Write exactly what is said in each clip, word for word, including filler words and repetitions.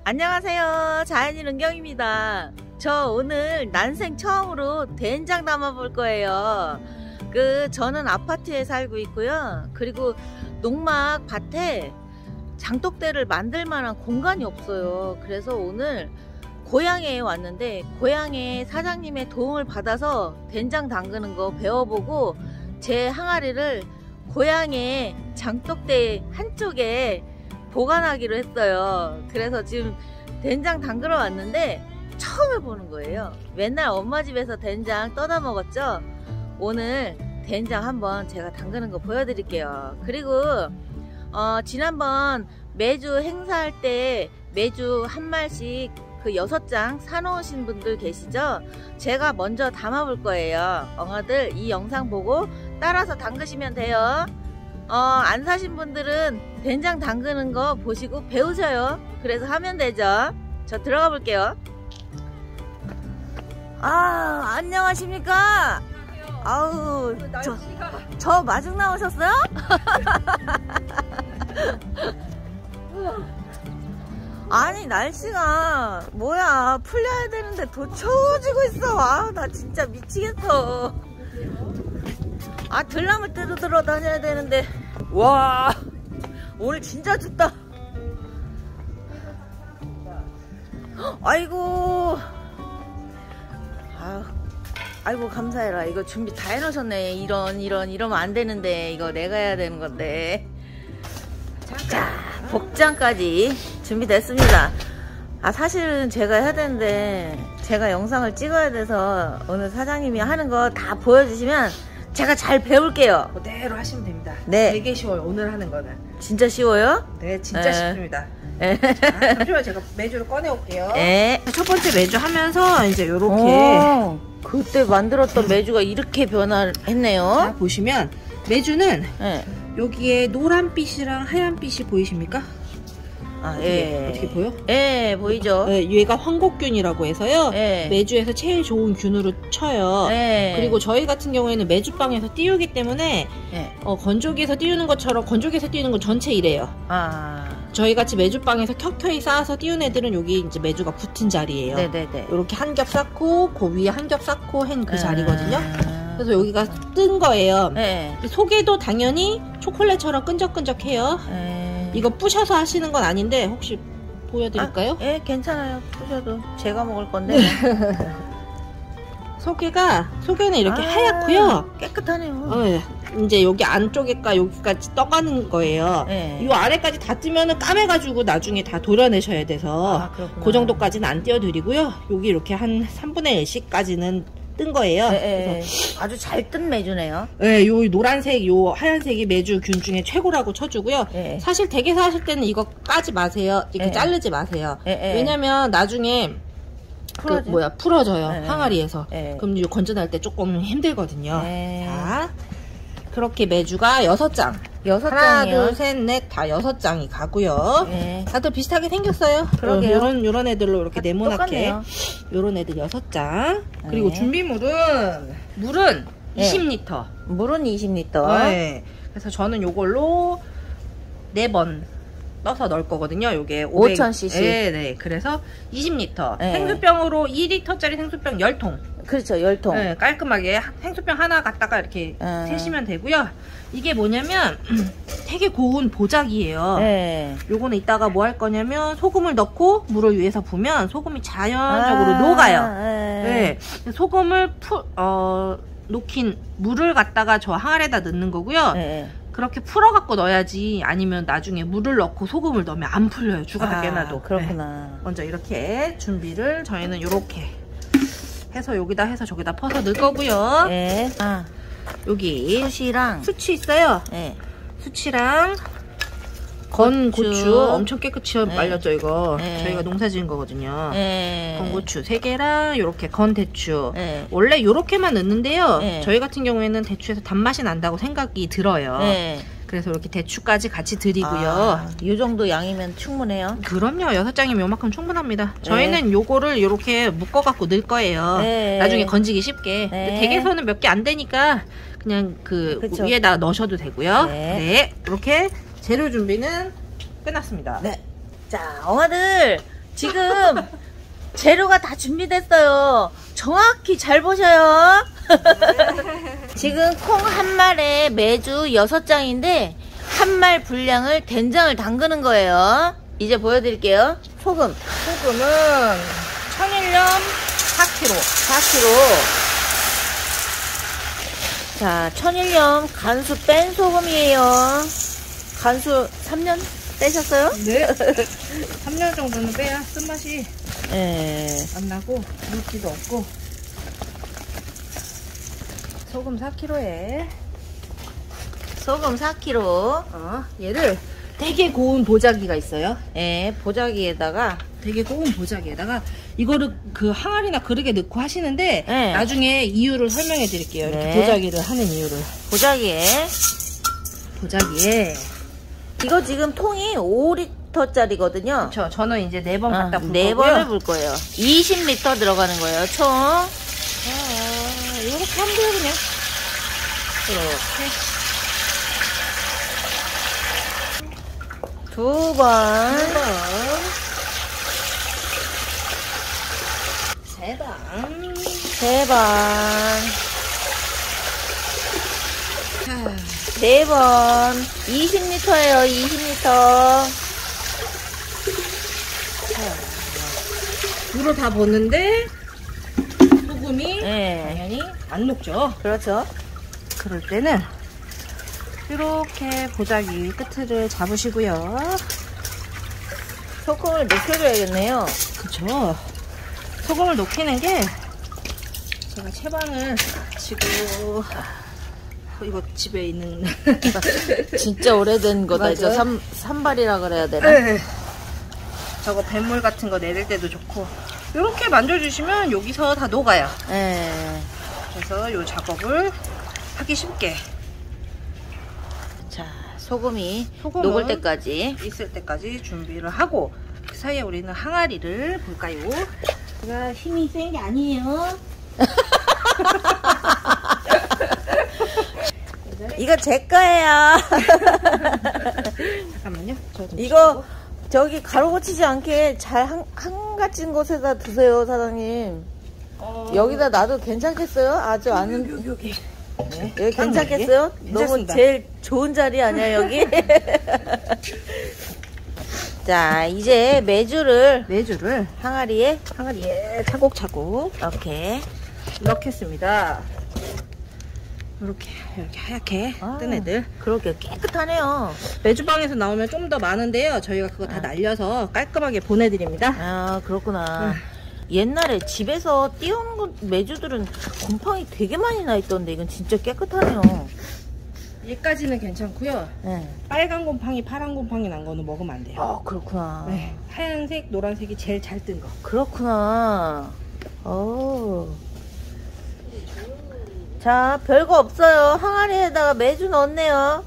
안녕하세요, 자연인 은경입니다. 저 오늘 난생 처음으로 된장 담아 볼 거예요. 그 저는 아파트에 살고 있고요. 그리고 농막 밭에 장독대를 만들 만한 공간이 없어요. 그래서 오늘 고향에 왔는데 고향에 사장님의 도움을 받아서 된장 담그는 거 배워보고 제 항아리를 고향의 장독대 한쪽에 보관하기로 했어요. 그래서 지금 된장 담그러 왔는데 처음 해보는 거예요. 맨날 엄마 집에서 된장 떠다 먹었죠. 오늘 된장 한번 제가 담그는 거 보여드릴게요. 그리고 어, 지난번 매주 행사할 때 매주 한 말씩 그 여섯 장 사놓으신 분들 계시죠? 제가 먼저 담아 볼 거예요. 엉아들 이 영상 보고 따라서 담그시면 돼요. 어, 안 사신 분들은 된장 담그는 거 보시고 배우셔요. 그래서 하면 되죠. 저 들어가 볼게요. 아, 안녕하십니까? 아우, 저, 저 마중 나오셨어요? 아니, 날씨가 뭐야, 풀려야 되는데 더 추워지고 있어. 아, 나 진짜 미치겠어. 아, 들나물 때도 들어 다녀야 되는데. 와, 오늘 진짜 춥다. 아이고, 아유, 아이고 감사해라. 이거 준비 다 해놓으셨네. 이런 이런 이러면 안 되는데 이거 내가 해야 되는 건데. 자, 복장까지 준비됐습니다. 아, 사실은 제가 해야 되는데 제가 영상을 찍어야 돼서 오늘 사장님이 하는 거 다 보여주시면 제가 잘 배울게요. 그대로 하시면 됩니다. 네. 되게 쉬워요. 오늘 하는 거는. 진짜 쉬워요? 네, 진짜 에. 쉽습니다. 에. 자, 잠시만 제가 매주를 꺼내 올게요. 에. 첫 번째 매주 하면서 이제 요렇게 오, 그때 만들었던 매주가 이렇게 변화했네요. 자, 보시면 매주는 예. 여기에 노란빛이랑 하얀빛이 보이십니까? 아, 어떻게, 예. 어떻게 보여? 예, 보이죠? 네, 얘가 황곡균이라고 해서요. 예. 매주에서 제일 좋은 균으로 쳐요. 예. 그리고 저희 같은 경우에는 매주방에서 띄우기 때문에 예. 어, 건조기에서 띄우는 것처럼 건조기에서 띄우는 건 전체 이래요. 아. 저희 같이 매주방에서 켜켜이 쌓아서 띄운 애들은 여기 이제 매주가 붙은 자리예요. 네네네. 이렇게 한 겹 쌓고 그 위에 한 겹 쌓고 한 그 아. 자리거든요. 그래서 여기가 뜬 거예요. 예. 속에도 당연히 초콜릿처럼 끈적끈적해요. 예. 이거 부셔서 하시는 건 아닌데 혹시 보여드릴까요? 아, 예, 괜찮아요. 부셔도 제가 먹을 건데. 속에가 속에는 이렇게 아, 하얗고요. 깨끗하네요. 어, 이제 여기 안쪽에가 여기까지 떠가는 거예요. 예. 이 아래까지 다 뜨면은 까매가지고 나중에 다 도려내셔야 돼서 아, 그렇구나. 그 정도까지는 안 띄워드리고요. 여기 이렇게 한 삼분의 일씩까지는 뜬 거예요. 예, 예. 그래서 아주 잘 뜬 매주네요. 네, 요 노란색, 요 하얀색이 매주 균 중에 최고라고 쳐주고요. 예. 사실 댁에서 하실 때는 이거 까지 마세요. 이렇게 예. 자르지 마세요. 예, 예. 왜냐면 나중에 풀어져. 그 뭐야 풀어져요. 예, 예. 항아리에서. 예. 그럼 이거 건져낼 때 조금 힘들거든요. 예. 자, 그렇게 매주가 여섯 장. 여섯 하나, 장이요. 둘, 셋, 넷, 다 여섯 장이 가고요. 예. 다들 비슷하게 생겼어요. 그러게요. 요런, 요런 애들로 이렇게 다 네모나게. 똑같네요. 요런 애들 여섯 장. 네. 그리고 준비물은, 물은 네. 이십 리터. 물은 이십 리터. 네. 그래서 저는 요걸로 네 번 떠서 넣을 거거든요. 요게 오천 씨씨. 네, 네. 그래서 이십 리터. 네. 생수병으로 이 리터짜리 생수병 십 통. 그렇죠, 열 통. 네, 깔끔하게 생수병 하나 갖다가 이렇게 음. 세시면 되고요. 이게 뭐냐면 되게 고운 보자기예요. 네. 요거는 이따가 뭐 할 거냐면 소금을 넣고 물을 위에서 부으면 소금이 자연적으로 아, 녹아요. 네. 네. 소금을 푸, 어, 녹인 물을 갖다가 저 항아리에다 넣는 거고요. 네. 그렇게 풀어갖고 넣어야지. 아니면 나중에 물을 넣고 소금을 넣으면 안 풀려요. 죽어다 아, 깨놔도. 그렇구나. 네. 먼저 이렇게 준비를 저희는 이렇게 해서 여기다 해서 저기다 퍼서 넣을 거고요. 네. 아, 여기 수시랑. 수치 있어요. 네. 수치랑 건 고추, 고추. 엄청 깨끗이 네. 말렸죠 이거. 네. 저희가 농사 지은 거거든요. 네. 건 고추 세 개랑 요렇게 건 대추. 네. 원래 요렇게만 넣는데요. 네. 저희 같은 경우에는 대추에서 단맛이 난다고 생각이 들어요. 네. 그래서 이렇게 대추까지 같이 드리고요. 아, 이 정도 양이면 충분해요. 그럼요. 여섯 장이면 요만큼 충분합니다. 저희는 요거를 요렇게 묶어갖고 넣을 거예요. 네. 나중에 건지기 쉽게. 네. 근데 댁에서는 몇 개 안 되니까 그냥 그 그쵸. 위에다 넣으셔도 되고요. 네. 네. 이렇게 재료 준비는 끝났습니다. 네. 자, 엉아들 지금 재료가 다 준비됐어요. 정확히 잘 보셔요. 지금 콩 한 말에 매주 여섯 장인데 한 말 분량을 된장을 담그는 거예요. 이제 보여드릴게요. 소금. 소금은 천일염 사 킬로그램. 사 킬로그램. 자, 천일염 간수 뺀 소금이에요. 간수 삼 년 떼셨어요? 네. 삼 년 정도는 빼야 쓴맛이 네. 안 나고 물기도 없고. 소금 사 킬로그램에 소금 사 킬로그램. 어, 얘를 되게 고운 보자기가 있어요. 예, 보자기에다가 되게 고운 보자기에다가 이거를 그 항아리나 그릇에 넣고 하시는데 네. 나중에 이유를 설명해 드릴게요. 이렇게 네. 보자기를 하는 이유를. 보자기에 보자기에 이거 지금 통이 오 리터짜리거든요. 그렇죠. 저는 이제 네 번 갖다 불 네 거고요. 번을 불 거예요. 이십 리터 들어가는 거예요, 총. 아, 이렇게 하면 돼요, 그냥. 이렇게. 두 번. 두 번. 세 번. 세 번. 자, 네 번. 이십 리터예요, 이십 리터. 물을 다 붓는데 소금이 네. 당연히 안 녹죠. 그렇죠. 그럴 때는 이렇게 보자기 끝을 잡으시고요. 소금을 녹여줘야겠네요. 그쵸. 소금을 녹이는 게 제가 채반을 지금 이거 집에 있는 진짜 오래된 거다. 이제 맞아요. 삼, 산발이라 그래야 되나? 네. 저거 뱃물 같은 거 내릴 때도 좋고 이렇게 만져주시면 여기서 다 녹아요. 네. 그래서 이 작업을 하기 쉽게 자, 소금이 소금은 녹을 때까지. 있을 때까지 준비를 하고 그 사이에 우리는 항아리를 볼까요? 제가 힘이 센 게 아니에요. 이거 제 거예요. 잠깐만요. 저 좀 이거 저기 가루 고치지 않게 잘 한, 한가진 곳에다 두세요, 사장님. 어... 여기다 놔도 괜찮겠어요? 아주 아는 여기 여기 네. 여기 괜찮겠어요? 너무 괜찮습니다. 제일 좋은 자리 아니야 여기? 자, 이제 메주를 메주를 항아리에 항아리에 차곡차곡 이렇게 넣겠습니다. 이렇게 이렇게 하얗게 아, 뜬 애들. 그렇게 깨끗하네요. 메주방에서 나오면 좀 더 많은데요. 저희가 그거 다 아. 날려서 깔끔하게 보내드립니다. 아, 그렇구나. 음. 옛날에 집에서 띄우는 거, 메주들은 곰팡이 되게 많이 나 있던데 이건 진짜 깨끗하네요. 얘까지는 괜찮고요. 네. 빨간 곰팡이, 파란 곰팡이 난 거는 먹으면 안 돼요. 아, 그렇구나. 네. 하얀색, 노란색이 제일 잘 뜬 거. 그렇구나. 오. 자, 별거 없어요. 항아리에다가 메주 넣었네요.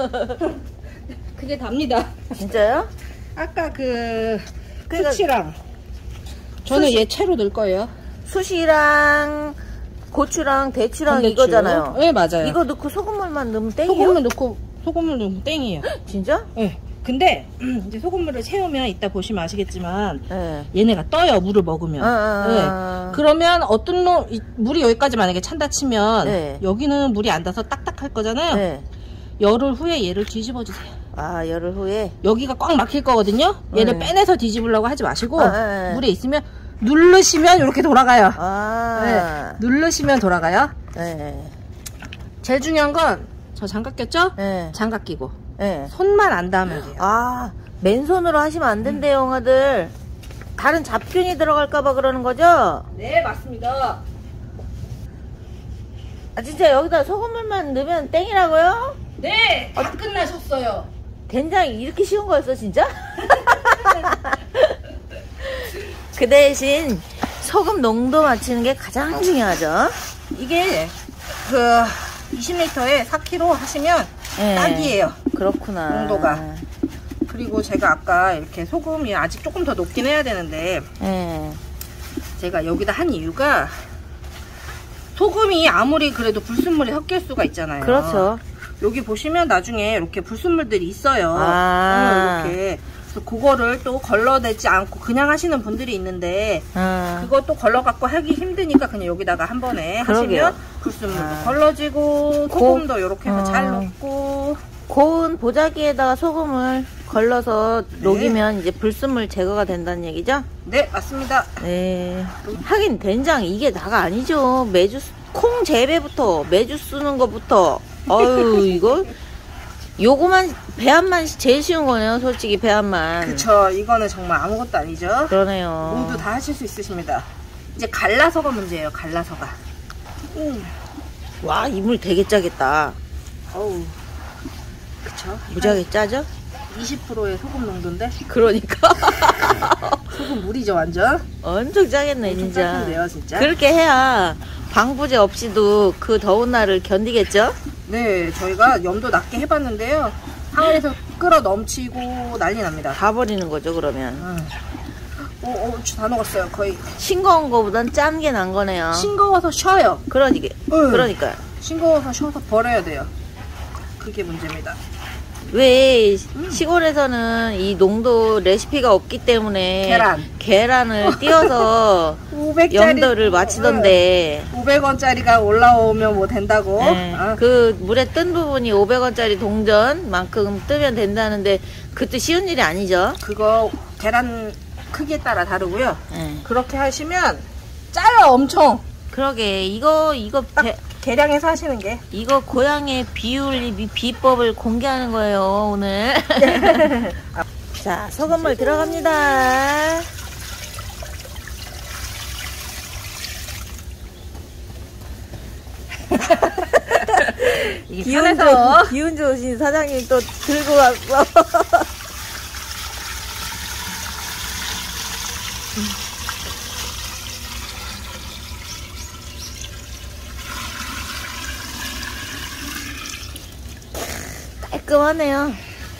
그게 답니다. 진짜요? 아까 그 그러니까 수치랑 저는 수시- 얘 채로 넣을 거예요. 숯이랑 고추랑 대추랑 건대추. 이거잖아요. 네, 맞아요. 이거 넣고 소금물만 넣으면 땡이에요? 소금물 넣고 소금물 넣으면 땡이에요. 진짜? 네. 근데 이제 소금물을 채우면 이따 보시면 아시겠지만 네. 얘네가 떠요. 물을 먹으면. 아, 아, 네. 그러면 어떤 놈 이- 물이 여기까지 만약에 찬다 치면 네. 여기는 물이 안 닿아서 딱딱할 거잖아요. 네. 열흘 후에 얘를 뒤집어 주세요. 아, 열흘 후에. 여기가 꽉 막힐 거거든요. 얘를 네. 빼내서 뒤집으려고 하지 마시고 아, 네, 네. 물에 있으면 누르시면 이렇게 돌아가요. 아. 네. 누르시면 돌아가요. 네. 제일 중요한 건 저 장갑 꼈죠? 네. 장갑 끼고 네. 손만 안 닿으면 돼요. 아, 맨손으로 하시면 안 된대요, 형아들. 다른 잡균이 들어갈까봐 그러는 거죠? 네, 맞습니다. 아, 진짜 여기다 소금물만 넣으면 땡이라고요? 네, 다 끝나셨어요. 된장이 이렇게 쉬운 거였어, 진짜? 그 대신 소금 농도 맞추는 게 가장 중요하죠. 이게 그 이십 리터에 사 킬로그램 하시면 네. 딱이에요. 그렇구나. 농도가. 그리고 제가 아까 이렇게 소금이 아직 조금 더 녹긴 해야 되는데 네. 제가 여기다 한 이유가 소금이 아무리 그래도 불순물이 섞일 수가 있잖아요. 그렇죠. 여기 보시면 나중에 이렇게 불순물들이 있어요. 아. 음, 이렇게 그래서 그거를 또 걸러내지 않고 그냥 하시는 분들이 있는데 아. 그것도 걸러갖고 하기 힘드니까 그냥 여기다가 한 번에 그러게요. 하시면 불순물도 아. 걸러지고 소금도 이렇게 해서 어. 잘 넣고 고운 보자기에다가 소금을 걸러서 네. 녹이면 이제 불순물 제거가 된다는 얘기죠? 네 맞습니다. 네. 하긴 된장 이게 다가 아니죠. 매주 쓰- 콩 재배부터 매주 쓰는 것부터 어유 이거 요거만 배합만 제일 쉬운 거네요. 솔직히 배합만. 그쵸 이거는 정말 아무것도 아니죠. 그러네요. 모두 다 하실 수 있으십니다. 이제 갈라서가 문제예요. 갈라서가. 음. 와 이물 되게 짜겠다. 어우 그쵸 무지하게 짜죠? 이십 퍼센트의 소금 농도인데 그러니까 소금 물이죠 완전. 엄청 짜겠네 엄청 진짜. 짜긴데요 진짜. 그렇게 해야 방부제 없이도 그 더운 날을 견디겠죠? 네 저희가 염도 낮게 해봤는데요 항아리에서 끓어 넘치고 난리 납니다. 다 버리는 거죠 그러면. 음. 오, 오, 다 녹았어요 거의. 싱거운 거보단 짠 게 난 거네요. 싱거워서 쉬어요. 그러니까 응. 그러니까 싱거워서 쉬어서 버려야 돼요. 그게 문제입니다. 왜 시골에서는 이 농도 레시피가 없기 때문에 계란. 계란을 띄어서 오백짜리 염도를 마치던데 오백 원짜리가 올라오면 뭐 된다고. 네, 아, 그 물에 뜬 부분이 오백 원짜리 동전만큼 뜨면 된다는데 그것도 쉬운 일이 아니죠. 그거 계란 크기에 따라 다르고요. 네. 그렇게 하시면 짜요 엄청. 그러게 이거 이거 딱 배, 계량해서 하시는 게. 이거 고향의 비율 비- 비법을 공개하는 거예요 오늘. 자 소금물 들어갑니다. 이게 기운 산에서 좋 기운 좋으신 사장님 또 들고 왔어. 깔끔하네요.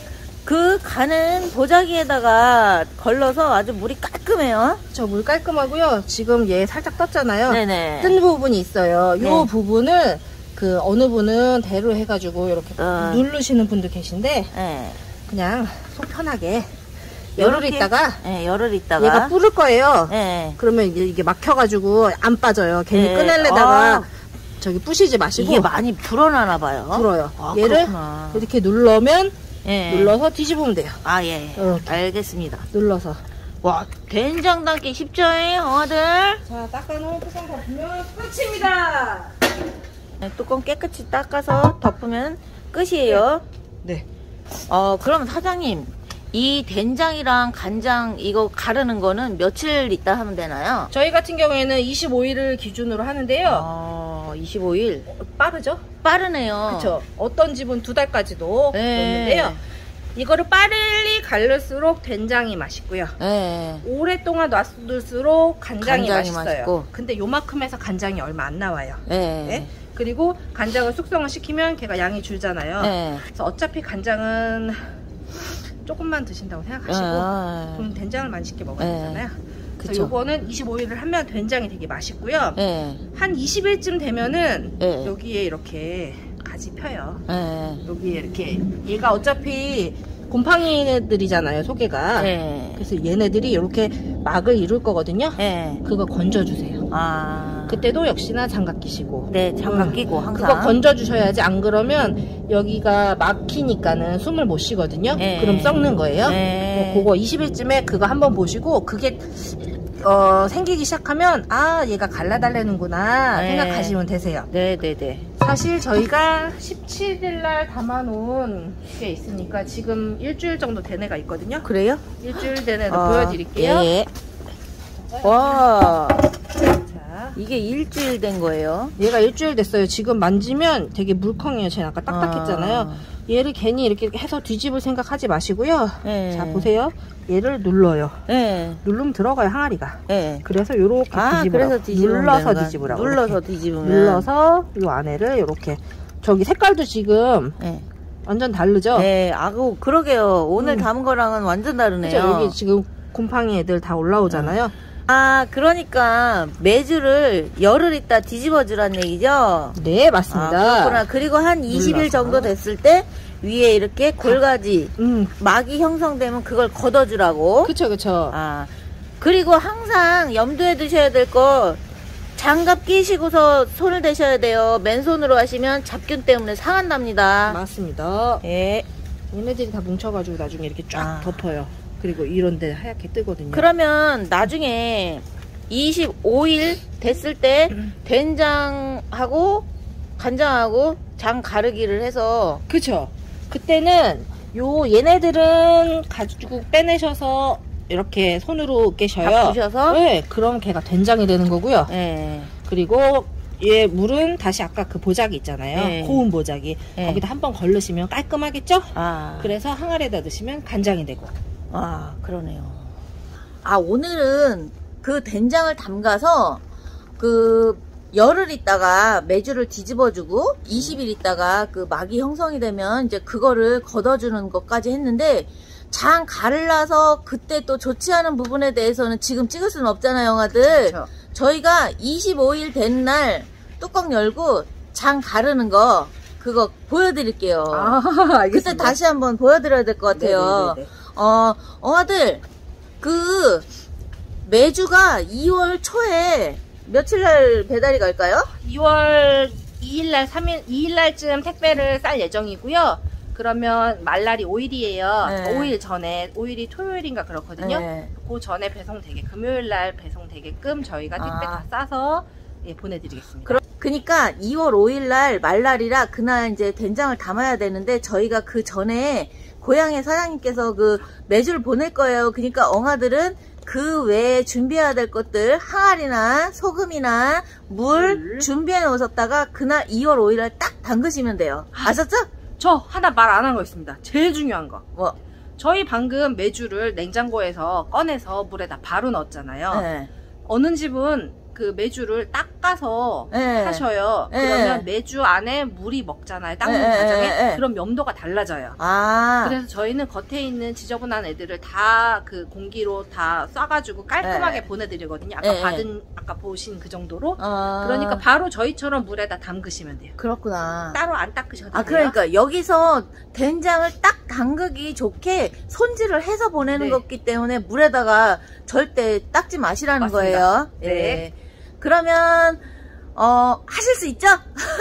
그 간은 보자기에다가 걸러서 아주 물이 깔끔해요. 저 물 깔끔하고요. 지금 얘 살짝 떴잖아요. 네네. 뜬 부분이 있어요. 이 네. 부분을 그 어느 분은 대로 해가지고 이렇게 어. 누르시는 분들 계신데 네. 그냥 속 편하게 열을 요렇게, 있다가 네, 열을 있다가 얘가 뿌를 거예요. 네. 그러면 이게, 이게 막혀가지고 안 빠져요. 괜히 네. 꺼낼래다가 아. 저기 부시지 마시고 이게 많이 불어나나 봐요. 불어요. 아, 얘를 그렇구나. 이렇게 눌러면 예. 눌러서 뒤집으면 돼요. 아 예. 이렇게. 알겠습니다. 눌러서. 와 된장 담기 쉽죠, 어들? 자 닦아놓은 뚜껑 덮으면 끝입니다. 네, 뚜껑 깨끗이 닦아서 덮으면 끝이에요. 네. 어 그럼 사장님 이 된장이랑 간장 이거 가르는 거는 며칠 있다 하면 되나요? 저희 같은 경우에는 이십오 일을 기준으로 하는데요. 어 이십오 일. 빠르죠? 빠르네요. 그렇죠. 어떤 집은 두 달까지도 네. 넣는데요. 이거를 빨리 갈를수록 된장이 맛있고요. 네. 오랫동안 놔둘수록 간장이, 간장이 맛있어요. 맛있고. 근데 요만큼에서 간장이 얼마 안 나와요. 네. 네? 그리고 간장을 숙성을 시키면 걔가 양이 줄잖아요. 네. 그래서 어차피 간장은 조금만 드신다고 생각하시고 네. 그럼 된장을 맛있게 먹어야 네. 되잖아요. 그래서 그쵸. 요거는 이십오 일을 하면 된장이 되게 맛있고요. 네. 한 이십 일쯤 되면은 네. 여기에 이렇게 가지 펴요. 네. 여기에 이렇게 얘가 어차피 곰팡이들이잖아요, 소개가. 네. 그래서 얘네들이 이렇게 막을 이룰 거거든요. 네. 그거 건져주세요. 아. 그때도 역시나 장갑 끼시고. 네, 장갑 음. 끼고 항상. 그거 건져주셔야지. 안 그러면 여기가 막히니까는 숨을 못 쉬거든요. 네. 그럼 썩는 거예요. 네. 어, 그거 이십 일쯤에 그거 한번 보시고 그게 어, 생기기 시작하면 아 얘가 갈라달라는구나 네. 생각하시면 되세요. 네, 네, 네. 사실 저희가 십칠 일날 담아놓은 게 있으니까 지금 일주일 정도 된 애가 있거든요. 그래요? 일주일 된 애도 어, 보여드릴게요. 예, 예. 와, 자, 이게 일주일 된 거예요. 얘가 일주일 됐어요. 지금 만지면 되게 물컹해요. 제가 아까 딱딱했잖아요. 아. 얘를 괜히 이렇게 해서 뒤집을 생각하지 마시고요. 네. 자 보세요. 얘를 눌러요. 네, 누르면 들어가요 항아리가. 네. 그래서 요렇게 아, 뒤집으라고. 그래서 뒤집으면 눌러서 되는 거야. 뒤집으라고. 눌러서 이렇게. 뒤집으면. 눌러서 요 안에를 요렇게. 저기 색깔도 지금 네. 완전 다르죠? 네, 아고 그러게요. 오늘 음. 담은 거랑은 완전 다르네요. 그죠? 여기 지금 곰팡이 애들 다 올라오잖아요. 아, 그러니까 매주를 열흘 있다 뒤집어 주란 얘기죠? 네, 아, 맞습니다. 그렇구나. 그리고 한 이십 일 눌러서. 정도 됐을 때 위에 이렇게 골가지 음. 막이 형성되면 그걸 걷어주라고. 그쵸, 그쵸. 아, 그리고 항상 염두에 두셔야 될 거, 장갑 끼시고서 손을 대셔야 돼요. 맨손으로 하시면 잡균 때문에 상한답니다. 맞습니다. 예. 얘네들이 다 뭉쳐가지고 나중에 이렇게 쫙 아. 덮어요. 그리고 이런데 하얗게 뜨거든요. 그러면 나중에 이십오 일 됐을 때 된장하고 간장하고 장 가르기를 해서. 그쵸. 그때는 요 얘네들은 가지고 빼내셔서 이렇게 손으로 깨셔요. 다 부셔서? 네. 그럼 걔가 된장이 되는 거고요. 예. 그리고 얘 물은 다시 아까 그 보자기 있잖아요. 네. 고운 보자기. 네. 거기다 한번 걸르시면 깔끔하겠죠? 아. 그래서 항아리에다 넣으시면 간장이 되고. 아, 그러네요. 아, 오늘은 그 된장을 담가서 그 열흘 있다가 메주를 뒤집어주고 이십 일 있다가 그 막이 형성이 되면 이제 그거를 걷어주는 것까지 했는데, 장 갈라서 그때 또 좋지 않은 부분에 대해서는 지금 찍을 수는 없잖아요, 영아들. 그렇죠. 저희가 이십오 일 된 날 뚜껑 열고 장 가르는 거 그거 보여드릴게요. 아, 알겠습니다. 그때 다시 한번 보여드려야 될 것 같아요. 네네네네. 어, 엉아들, 그, 메주가 이월 초에 며칠 날 배달이 갈까요? 이월 이일날, 삼일, 이일날쯤 택배를 쌀 예정이고요. 그러면 말날이 오일이에요. 네. 오일 전에, 오일이 토요일인가 그렇거든요. 네. 그 전에 배송되게, 금요일날 배송되게끔 저희가 택배 아. 다 싸서 예, 보내드리겠습니다. 그러, 그니까 이월 오일 날 말날이라 그날 이제 된장을 담아야 되는데, 저희가 그 전에 고향의 사장님께서 그 메주를 보낼 거예요. 그러니까 엉아들은 그 외에 준비해야 될 것들, 항아리나 소금이나 물 물. 준비해 놓으셨다가 그날 이월 오일 날 딱 담그시면 돼요. 아셨죠? 저 하나 말 안 한 거 있습니다. 제일 중요한 거. 뭐, 저희 방금 메주를 냉장고에서 꺼내서 물에다 바로 넣었잖아요. 네. 어느 집은 그 메주를 닦아서 네. 하셔요. 네. 그러면 메주 안에 물이 먹잖아요. 닦는 네, 과정에. 네, 네. 그럼 염도가 달라져요. 아. 그래서 저희는 겉에 있는 지저분한 애들을 다 그 공기로 다 쏴가지고 깔끔하게 네. 보내드리거든요. 아까 네, 받은, 아까 보신 그 정도로. 아. 그러니까 바로 저희처럼 물에다 담그시면 돼요. 그렇구나. 따로 안 닦으셔도 아, 돼요. 그러니까 여기서 된장을 딱 담그기 좋게 손질을 해서 보내는 네. 거기 때문에 물에다가 절대 닦지 마시라는 맞습니다. 거예요. 네. 예. 그러면 어 하실 수 있죠?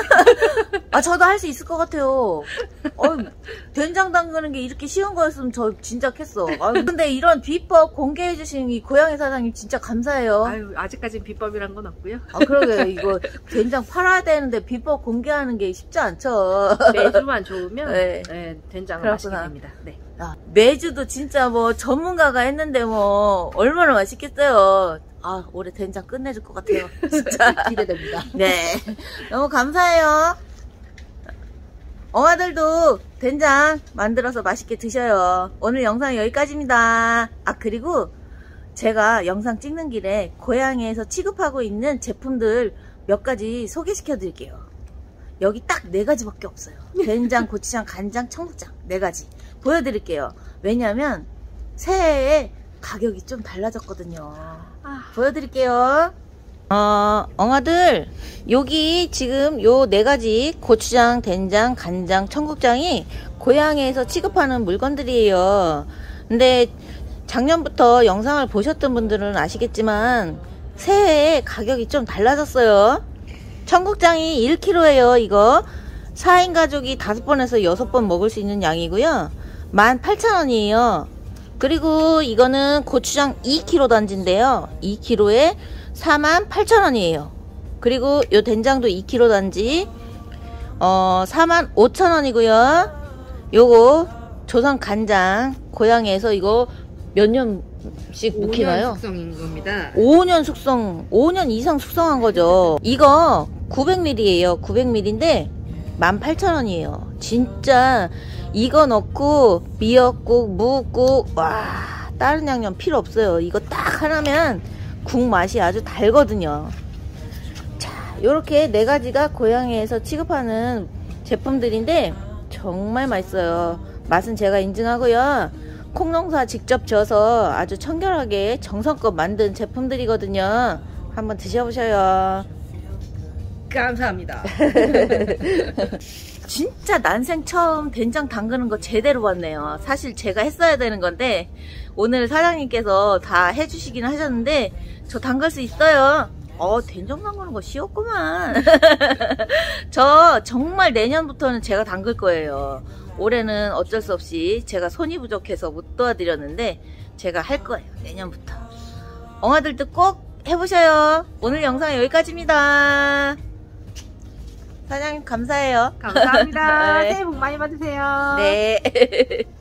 아, 저도 할 수 있을 것 같아요. 어, 된장 담그는 게 이렇게 쉬운 거였으면 저 진작 했어. 아, 근데 이런 비법 공개해 주신 이 고양이 사장님 진짜 감사해요. 아유, 아직까지는 비법이란 건 없고요. 아, 그러게요. 이거 된장 팔아야 되는데 비법 공개하는 게 쉽지 않죠. 메주만 좋으면 네. 네, 된장은 그렇구나. 맛있게 됩니다. 네. 아, 메주도 진짜 뭐 전문가가 했는데 뭐 얼마나 맛있겠어요. 아, 올해 된장 끝내줄 것 같아요. 진짜 기대됩니다. 네, 너무 감사해요. 엉아들도 된장 만들어서 맛있게 드셔요. 오늘 영상 여기까지입니다. 아, 그리고 제가 영상 찍는 길에 고향에서 취급하고 있는 제품들 몇 가지 소개시켜 드릴게요. 여기 딱 네 가지밖에 없어요. 된장, 고추장, 간장, 청국장 네 가지 보여드릴게요. 왜냐면 새해에 가격이 좀 달라졌거든요. 아. 보여드릴게요. 어, 엉아들, 여기 지금 요 네 가지 고추장, 된장, 간장, 청국장이 고향에서 취급하는 물건들이에요. 근데 작년부터 영상을 보셨던 분들은 아시겠지만 새해에 가격이 좀 달라졌어요. 청국장이 일 킬로그램예요. 이거 사 인 가족이 다섯 번에서 여섯 번 먹을 수 있는 양이고요. 만 팔천 원이에요. 그리고 이거는 고추장 이 킬로그램 단지인데요. 이 킬로그램에 사만 팔천 원이에요. 그리고 요 된장도 이 킬로그램 단지 어, 사만 오천 원이고요. 요거 조선 간장 고향에서 이거 몇 년씩 묵히나요? 오 년 숙성인 겁니다. 오 년 숙성, 오 년 이상 숙성한 거죠. 이거 구백 밀리리터예요. 구백 밀리리터인데 만 팔천 원이에요. 진짜 이거 넣고 미역국, 무국, 와, 다른 양념 필요 없어요. 이거 딱 하나면 국 맛이 아주 달거든요. 자, 요렇게 네 가지가 고향에서 취급하는 제품들인데 정말 맛있어요. 맛은 제가 인증하고요. 콩농사 직접 져서 아주 청결하게 정성껏 만든 제품들이거든요. 한번 드셔보셔요. 감사합니다. 진짜 난생 처음 된장 담그는 거 제대로 봤네요. 사실 제가 했어야 되는 건데 오늘 사장님께서 다 해주시긴 하셨는데 저 담글 수 있어요. 어, 된장 담그는 거 쉬웠구만. 저 정말 내년부터는 제가 담글 거예요. 올해는 어쩔 수 없이 제가 손이 부족해서 못 도와드렸는데 제가 할 거예요. 내년부터. 엉아들도 꼭 해보셔요. 오늘 영상 여기까지입니다. 사장님 감사해요. 감사합니다. 네. 새해 복 많이 받으세요. 네.